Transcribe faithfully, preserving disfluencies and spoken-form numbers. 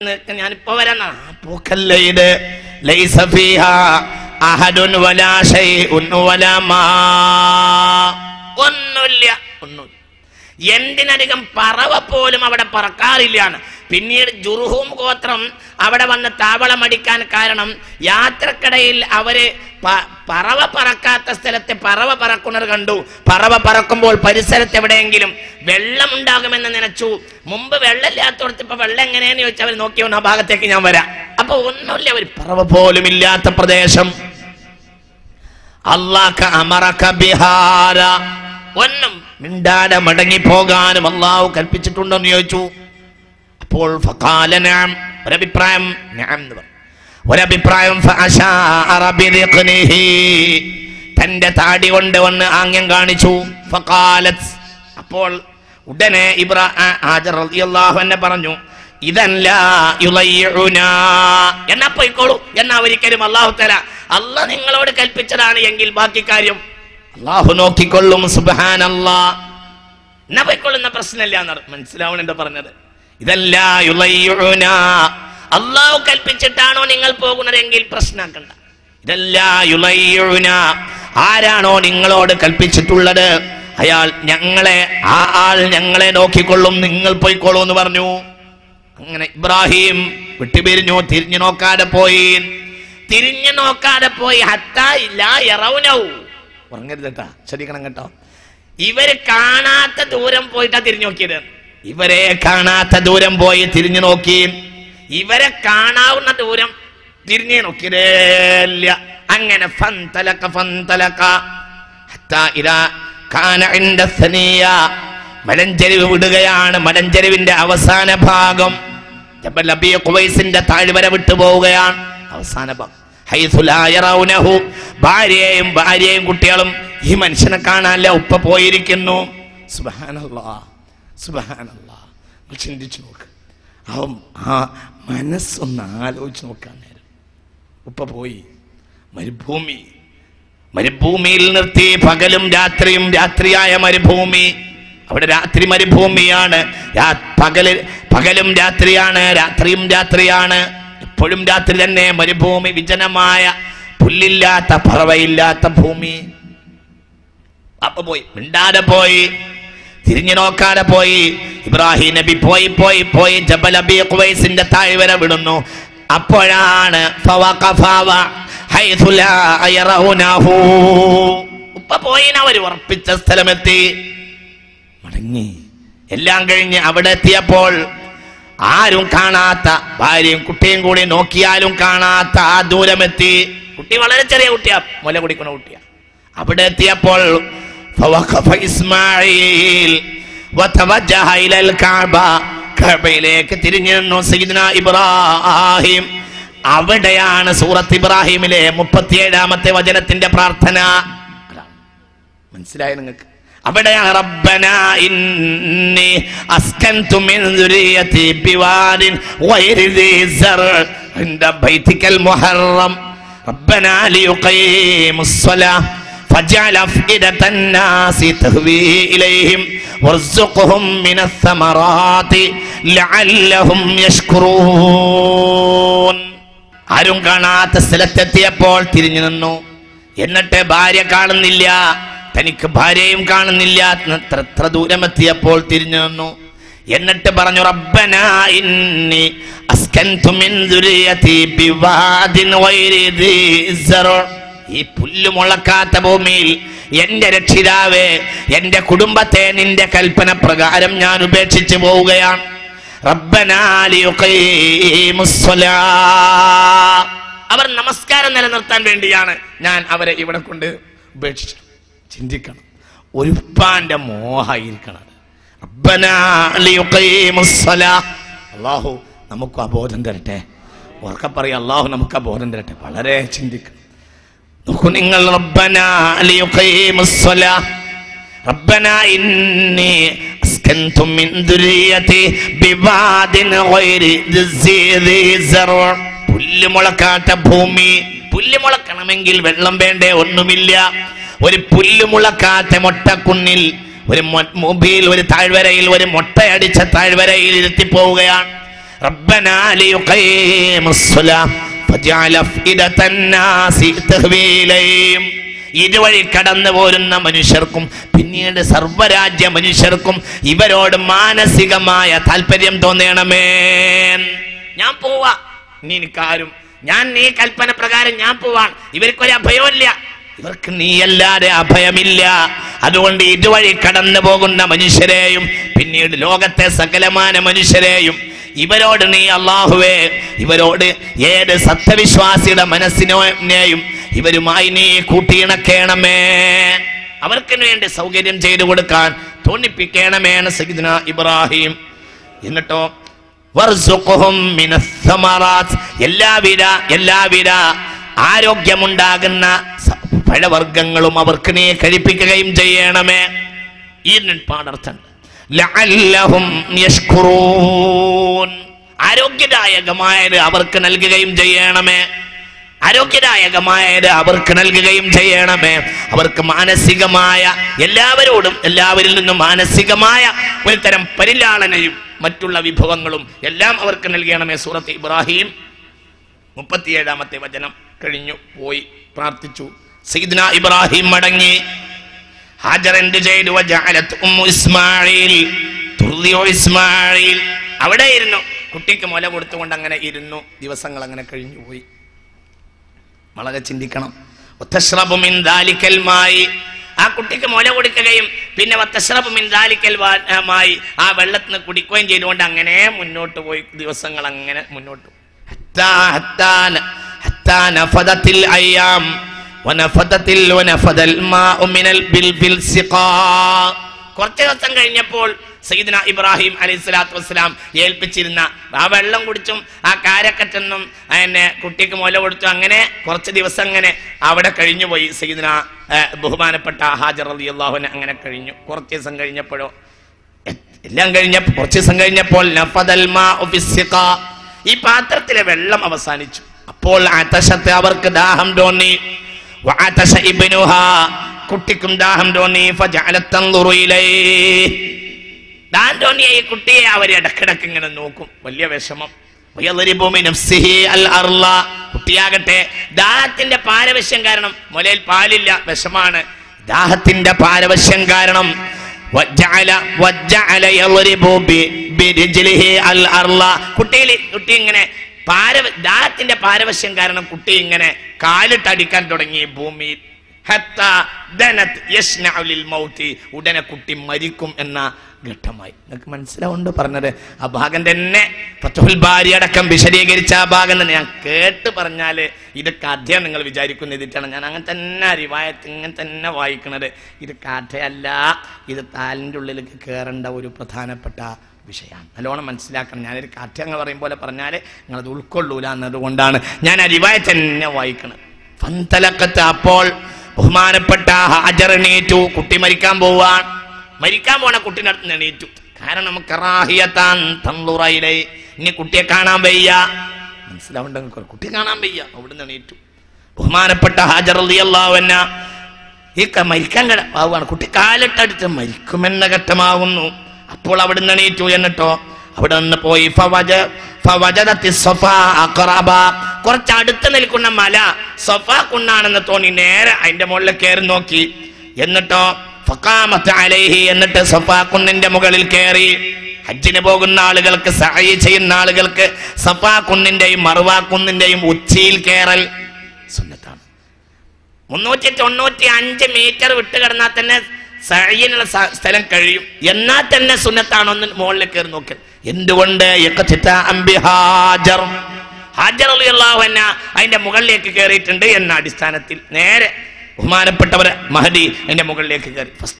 ഞാനിപ്പോ വരാനാ പോക്കല്ലേ ഇത് ലൈസ ഫീഹാ അഹദുൻ വലാ ശൈഉൻ വലാ മാ ഒന്നുമില്ല ഒന്നും എന്തിനധികം പറവ പോലും അവിടെ പറക്കാറില്ലാണ്. പിന്നീട് ജുർഹൂം ഗോത്രം അവിടെ വന്ന് താവളമടിക്കാൻ കാരണം യാത്രക്കിടയിൽ അവര് പറവ പറക്കാത്ത സ്ഥലത്ത് പറവ പറക്കുന്നത് കണ്ടു. പറവ പറക്കുമ്പോൾ പരിസരത്ത് എവിടെയെങ്കിലും വെള്ളം ഉണ്ടാകുമെന്ന് നനച്ചു. മുമ്പ് വെള്ളമില്ലാത്തടത്ത് ഇപ്പൊ വെള്ളം എങ്ങനെയാന്ന് ചോദിച്ചാൽ അവർ നോക്കിയോണ്ട് ആ ഭാഗത്തേക്ക് ഞാൻ വരാം. അപ്പൊ ഒന്നുമില്ല, ഒരു പറവ പോലും ഇല്ലാത്ത പ്രദേശം. അല്ലാഹു അമറക ബിഹാര, ഒന്നും മിണ്ടാതെ മടങ്ങി പോകാനും അള്ളാഹു കൽപ്പിച്ചിട്ടുണ്ടോന്ന് ചോദിച്ചു. അപ്പോൾ ഫഖാല നഅം, ഒരഭിപ്രായം നഅം എന്ന് പറഞ്ഞു. ഒരഭിപ്രായം ഫഅശാറ ബിദിഖ്നിഹി, തന്റെ താടി കൊണ്ട് വന്ന് ആംഗ്യം കാണിച്ചു. ഫഖാലത്, അപ്പോൾ ഉടനെ ഇബ്രാഹിം ഹാജർ റളിയല്ലാഹു അൻഹ പറഞ്ഞു ഇദൻ ലാ യുളയ്യുനാ, എന്നാ പോയിക്കോളൂ, എന്നാ ഒരിക്കലും അല്ലാഹു തആല അല്ലാഹ് നിങ്ങളോട് കൽപ്പിച്ചതാണ് എങ്കിൽ ബാക്കി കാര്യം അല്ലാഹു നോക്കിക്കൊള്ളും. സുബ്ഹാനല്ലാഹ്, എന്നാ പോയിക്കൊള്ളുന്ന പ്രശ്നമില്ല എന്നാണ് മനസ്സിലാവണെന്താ പറഞ്ഞത്. ഇതല്ല യുളയ്യുനാ, അല്ലാഹു കൽപ്പിച്ചിട്ടാണോ നിങ്ങൾ പോകുന്നതെങ്കിൽ പ്രശ്നമാക്കണ്ട. ഇതല്ല യുളയ്യുനാ, ആരാണോ നിങ്ങളോട് കൽപ്പിച്ചിട്ടുള്ളത് അയാൾ ഞങ്ങളെ ആ ആൾ ഞങ്ങളെ നോക്കിക്കൊള്ളും, നിങ്ങൾ പോയിക്കോളൂ എന്ന് പറഞ്ഞു. അങ്ങനെ ഇബ്രാഹിം വിട്ടുപിരിഞ്ഞു, തിരിഞ്ഞു നോക്കാതെ പോയി. തിരിഞ്ഞു നോക്കാതെ പോയി ഹത്താ ലാ യറൗനൗ, ഉറങ്ങരുത് കേട്ടാ, ശ്രദ്ധിക്കണം കേട്ടോ. ഇവര് കാണാത്ത ദൂരം പോയിട്ടാ തിരിഞ്ഞു നോക്കിയത്. ഇവരെ കാണാത്ത ദൂരം പോയി തിരിഞ്ഞു നോക്കി. ഇവരെ കാണാവുന്ന ദൂരം തിരിഞ്ഞു നോക്കിയതേല്ല. അങ്ങനെ ഫന്തലക ഫന്തലക ഹത്താ ഇദാ കാന ഇൻദ സനിയ, മലഞ്ചെരിവ് വിടുകയാണ്. മലഞ്ചെരിവിന്റെ അവസാന ഭാഗം ജബൽ അബീ ഖുവൈസിന്റെ താഴ്വര വിട്ടു പോവുകയാണ്. അവസാന ഭാഗം ഹൈസു ലാ യറൗനഹു, ഭാര്യയും ഭാര്യയും കുട്ടികളും ഈ മനുഷ്യനെ കാണാനല്ല ഉപ്പ പോയിരിക്കുന്നു. സുബ്ഹാനല്ലാഹ് സുബ്ഹാനല്ലാഹ്, ചിന്തിച്ചു നോക്ക്. ആ മനസ്സൊന്ന് ആലോചിച്ച് നോക്കാൻ നേരം ഉപ്പ പോയി. മരുഭൂമി, മരുഭൂമിയിൽ നിർത്തി പകലും രാത്രിയും രാത്രിയായ മരുഭൂമി. അവിടെ രാത്രി മരുഭൂമിയാണ്, പകല് പകലും രാത്രിയാണ്, രാത്രിയും രാത്രിയാണ്, എപ്പോഴും രാത്രി തന്നെ. മരുഭൂമി, വിജനമായ പുല്ലില്ലാത്ത പറവയില്ലാത്ത ഭൂമി. അപ്പൊ പോയി, മിണ്ടാതെ പോയി, തിരിഞ്ഞു നോക്കാതെ പോയി. ഇബ്രാഹിം നബി പോയി പോയി പോയി ജബൽ അബീ ഖുവൈസിന്റെ താഴ്വര വിടുന്നു. അപ്പോഴാണ് ഉപ്പ പോയി, അവർ ഉറപ്പിച്ച സ്ഥലമെത്തി, മടങ്ങി. എല്ലാം കഴിഞ്ഞ് അവിടെ എത്തിയപ്പോൾ ആരും കാണാത്ത, ഭാര്യയും കുട്ടിയും കൂടി നോക്കിയാലും കാണാത്ത ആ ദൂരമെത്തി. കുട്ടി വളരെ ചെറിയ കുട്ടിയാ, മുല കുടിക്കുന്ന കുട്ടിയാ. അവിടെ എത്തിയപ്പോൾ ഇസ്മായിൽ കഅബയിലേക്ക് തിരിഞ്ഞു നിന്നു സയ്യിദുനാ ഇബ്രാഹിം. അവിടെയാണ് സൂറത്ത് ഇബ്രാഹിമിലെ മുപ്പത്തിയേഴാമത്തെ വചനത്തിന്റെ പ്രാർത്ഥന. മനസ്സിലായി നിങ്ങൾക്ക്? അവിടെയാണ് റബ്ബനാ ഇന്നി അസ്കൻതു മിൻ ദുരിയതി ബിവാദിൻ ഗൈരി ദി സർ ഇൻദ ബൈതികൽ മുഹറം റബ്ബനാ ലിയുഖീമുസ് സ്വലാഹ് فجعل أفئدة الناس تهوي إليهم وارزقهم من الثمرات لعلهم يشكرون. ആരും കാണാത്ത സ്ഥലത്തെത്തിയപ്പോൾ തിരിഞ്ഞു നിന്നു. എന്നിട്ട് ഭാര്യ കാണുന്നില്ല, തനിക്ക് ഭാര്യയും കാണുന്നില്ല. എത്ര ദൂരമെത്തിയപ്പോൾ തിരിഞ്ഞു നിന്നു. എന്നിട്ട് പറഞ്ഞു റബ്ബനാ ഇന്നി അസ്കൻതു മിൻ ദുരിയതി ബിവാദിൻ ഗൈരി ദി സർ, ഈ പുല്ല് മുളക്കാത്ത ഭൂമിയിൽ എന്റെ രക്ഷിതാവേ, എന്റെ കുടുംബത്തെ നിന്റെ കൽപ്പന പ്രകാരം ഞാൻ ഉപേക്ഷിച്ചു പോവുകയാണ്. റബ്ബനാ ലിയുഖീമുസ് സ്വലാഹ്, അവർ നമസ്കാരം നിലനിർത്താൻ വേണ്ടിയാണ് ഞാൻ അവരെ ഇവിടെ കൊണ്ട് ഉപേക്ഷിച്ചു. ചിന്തിക്കണം, ഒരു ഉപ്പാന്റെ മോഹായിരിക്കണം. റബ്ബനാ ലിയുഖീമുസ് സ്വലാഹ്, അല്ലാഹു നമുക്ക് അബോധം തരട്ടെ. ഉറക്കെ പറയാം, അല്ലാഹു നമുക്ക് അബോധം തരട്ടെ. വളരെ ചിന്തിക്കണം. നോക്കൂ നിങ്ങൾ, റബ്ബനാ ലിയുഖീമുസ് സ്വലാഹ് റബ്ബനാ ഇന്നി അസ്കൻതു മിൻ ദുരിയതി ബിവാദിൻ ഗൈരി ദി സർ, പുല്ല് മുളക്കാത്ത ഭൂമി. പുല്ല് മുളക്കണമെങ്കിൽ വെള്ളം വേണ്ടേ? ഒന്നുമില്ല. ഒരു പുല്ല് മുളക്കാത്ത മൊട്ടക്കുന്നിൽ, ഒരു മൊബൈൽ, ഒരു താഴ്വരയിൽ, ഒരു മൊട്ടയടിച്ച താഴ്വരയിൽ ഇരുത്തിപ്പോവുകയാണ്. റബ്ബനാ ലിയുഖീമുസ്സലാ ഫജഅൽ അഫ്ഇദതന്നാസി തഹ്വീ ഇലൈഹിം. ഇതുവഴി കടന്നു പോരുന്ന മനുഷ്യർക്കും പിന്നീട് സർവ്വരാജ്യ മനുഷ്യർക്കും ഇവരോട് മാനസികമായ താല്പര്യം തോന്നണമേ. ഞാൻ പോവാ, നീ എനിക്കാരും, ഞാൻ നീ കൽപ്പന പ്രകാരം ഞാൻ പോവാൻ. ഇവർക്കൊരു അഭയമില്ല, ഇവർക്ക് നീയല്ലാതെ അഭയമില്ല. അതുകൊണ്ട് ഇതുവഴി കടന്നു പോകുന്ന മനുഷ്യരെയും പിന്നീട് ലോകത്തെ സകലമാന മനുഷ്യരെയും ഇവരോട് നീ അല്ലാഹുവേ, ഇവരോട് ഏത് സത്യവിശ്വാസിയുടെ മനസ്സിനെയും ഇവരുമായി നീ കൂട്ടിയിണക്കേണമേ, അവർക്ക് വേണ്ടി സൗകര്യം ചെയ്തു കൊടുക്കാൻ തോന്നിപ്പിക്കണമേന്ന് സയ്യിദുന ഇബ്രാഹിം. എന്നിട്ടോ വർസുഖുഹും മിനസ് സമറാത്ത്, എല്ലാവിധ എല്ലാവിധ ആരോഗ്യമുണ്ടാകുന്ന പഴവർഗ്ഗങ്ങളും അവർക്ക് നീ കഴിപ്പിക്കുകയും ചെയ്യണമേ. ഈ പാടർത്ഥം ലഅല്ലഹും യശ്കുറൂൻ, ആരോഗ്യദായകമായത് അവർക്ക് നൽകുകയും ചെയ്യണമേ, ആരോഗ്യദായകമായത് അവർക്ക് നൽകുകയും ചെയ്യണമേ. അവർക്ക് മാനസികമായ എല്ലാവരോടും എല്ലാവരിൽ നിന്നും മാനസികമായ ഒരു തരം പരിലാളനയും മറ്റുള്ള വിഭവങ്ങളും എല്ലാം അവർക്ക് നൽകണമേ. സൂറത്ത് ഇബ്രാഹിം മുപ്പത്തിയേഴാമത്തെ വചനം കഴിഞ്ഞു പോയി. പ്രാർത്ഥിച്ചു. സയ്യിദ്ന ഇബ്രാഹിം മടങ്ങി. ഹാജർ എന്ത് ചെയ്തു? വജഅലത് ഉമ്മു ഇസ്മാഈൽ തുർദിഉ ഇസ്മാഈൽ, അവിടെ ഇരുന്നു, കുട്ടിക്ക് മുല കൊടുത്തുകൊണ്ട് അങ്ങനെ ഇരുന്നു. ദിവസങ്ങൾ അങ്ങനെ കഴിഞ്ഞു പോയി. വളരെ ചിന്തിക്കണം. വതശ്റബു മിൻ ദാലിക്കൽ മായി, ആ കുട്ടിക്ക് മുല കൊടുക്കുകയും പിന്നെ വതശ്റബു മിൻ ദാലിക്കൽ മായി, ആ വെള്ളത്തിൽ നിന്ന് കുടിക്കുകയും ചെയ്തുകൊണ്ട് അങ്ങനെ മുന്നോട്ട് പോയി. ദിവസങ്ങൾ അങ്ങനെ മുന്നോട്ട്. ഹത്താ ഹത്താ ഹത്താ നഫദത്തിൽ അയ്യാം വനഫദത്തിൽ വനഫദൽ മാഉ മിനൽ ബിൽബിൽ സിഖാ. കുറച്ച് ദിവസം കഴിഞ്ഞപ്പോൾ സയ്യിദ്ന ഇബ്രാഹിം അലൈഹിസ്സലാത്തു വസ്സലാം ഏൽപ്പിച്ചിരുന്ന ആ വെള്ളം കുടിച്ചും ആ കാരക്കറ്റെന്നും അതിനെ കുട്ടിക്ക് മുല കൊടുത്തു. അങ്ങനെ കുറച്ച് ദിവസം അങ്ങനെ അവിടെ കഴിഞ്ഞു പോയി. സയ്യിദ്ന ബഹുമാനപ്പെട്ട ഹാജർ റളിയല്ലാഹു അൻഹ അങ്ങനെ കഴിഞ്ഞു. കുറച്ച് ദിവസം കഴിഞ്ഞപ്പോഴോ എല്ലാം കഴിഞ്ഞ കുറച്ച് ദിവസം കഴിഞ്ഞപ്പോൾ നഫദൽ മാഉ ഫിസ്സിഖാ, ഈ പാത്രത്തിലെ വെള്ളം അവസാനിച്ചു. അപ്പോൾ അതശത്ത്, അവർക്ക് ദാഹം തോന്നി. വഅതശ ഇബ്നുഹാ, കുട്ടിക്കും ദാഹം തോന്നി. ഫജഅലത് തൻദുറു ഇലൈഹി, ദാഹം തോന്നിയ ഈ കുട്ടിയെ അവർ ഇടക്കിടക്ക് ഇങ്ങനെ നോക്കും. വലിയ വിഷമം. വയദ്രിബു മിൻ നഫ്സിഹി അൽ അർള, കുട്ടിയാകട്ടെ ദാഹത്തിന്റെ പാരവശ്യം കാരണം, മുലയിൽ പാലില്ല, വിഷമാണ്, ദാഹത്തിന്റെ പാരവശ്യം കാരണം വജഅല വജഅല യദ്രിബു ബിരിജ്ലിഹി അൽ അർള, കുട്ടിയിൽ കുട്ടി ഇങ്ങനെ പാര ദാഹത്തിന്റെ പാരവശ്യം കാരണം കുട്ടി ഇങ്ങനെ കാലിട്ടടിക്കാൻ തുടങ്ങി ഭൂമിയിൽ. ഹത്താ ദനത് യസ്നഉ ലിൽ മൗതി, ഉടനെ കുട്ടി മരിക്കും എന്ന ഘട്ടമായി. നിങ്ങൾക്ക് മനസ്സിലാവുണ്ട് പറഞ്ഞത്? ആ ഭാഗം തന്നെ ഫത്ഹുൽ ബാരി അടക്കം വിശദീകരിച്ച ആ ഭാഗം തന്നെ ഞാൻ കേട്ട് പറഞ്ഞാല് ഇത് കഥയാണ് നിങ്ങൾ വിചാരിക്കുന്ന ഇതിട്ടാണ്. ഞാൻ അങ്ങനെ തന്നെ റിവായത്ത് ഇങ്ങനെ തന്നെ വായിക്കുന്നത്. ഇത് കഥയല്ല, ഇത് താലിൻ്റെ ഉള്ളിലേക്ക് കയറേണ്ട ഒരു പ്രധാനപ്പെട്ട വിഷയമാണ്. നല്ലോണം മനസ്സിലാക്കണം. ഞാനൊരു കഥ എന്ന് പറയും പോലെ പറഞ്ഞാൽ നിങ്ങളത് ഉൾക്കൊള്ളൂല എന്നതുകൊണ്ടാണ് ഞാൻ ആ റിവായത്ത് തന്നെ വായിക്കുന്നത്. ഫന്തലക്കത്ത്, അപ്പോൾ ബഹുമാനപ്പെട്ട ഹാജർ എണീറ്റു. കുട്ടി മരിക്കാൻ പോവാൻ മരിക്കാൻ പോണ കുട്ടീൻ്റെ അടുത്ത് എണീറ്റു. കാരണം കറാഹിയത്താൻ തൻദുറ ഇലൈഹി, ഇനി കുട്ടിയെ കാണാൻ വയ്യ. മനസ്സിലാവുണ്ടെങ്കിൽ കുട്ടിയെ കാണാൻ വയ്യ. അവിടുന്ന് എണീറ്റു. ബഹുമാനപ്പെട്ട ഹാജർ റളിയല്ലാഹു അൻഹ ഈ മരിക്കാൻ ആവുകയാണ്. കുട്ടി കാലിട്ടടിച്ച് മരിക്കുമെന്ന ഘട്ടമാകുന്നു. അപ്പോൾ അവിടുന്ന് എണീറ്റു. എന്നിട്ടോ അവിടെ നിന്ന് പോയി കുറച്ച് അടുത്ത് നിൽക്കുന്ന മല സഫാ കുന്നാണെന്ന് തോന്നി നേരെ അതിന്റെ മുകളിൽ കയറി നോക്കി. എന്നിട്ടോ ഫഖാമത്ത് അലൈഹി, എന്നിട്ട് സഫാ കുന്നിന്റെ മുകളിൽ കയറി. ഹജ്ജിന് പോകുന്ന ആളുകൾക്ക്, സഅയ് ചെയ്യുന്ന ആളുകൾക്ക് സഫാ കുന്നിന്റെയും മർവാ കുന്നിന്റെയും ഉച്ചിയിൽ കയറൽ സുന്നത്താണ്. മുന്നൂറ്റി തൊണ്ണൂറ്റി അഞ്ച് മീറ്റർ വിട്ട് കിടന്നാൽ തന്നെ സഅയിനുള്ള സ്ഥലം കഴിയും. എന്നാൽ തന്നെ സുന്നത്താണൊന്ന് മുകളിൽ കയറി നോക്കൽ. എന്തുകൊണ്ട്? ഹാജർ ഹാജർ റളിയല്ലാഹു അൻഹ അതിന്റെ മുകളിലേക്ക് കയറിയിട്ടുണ്ട് എന്ന അടിസ്ഥാനത്തിൽ നേരെ ബഹുമാനപ്പെട്ടവർ മഹദി അതിന്റെ മുകളിലേക്ക് കയറി.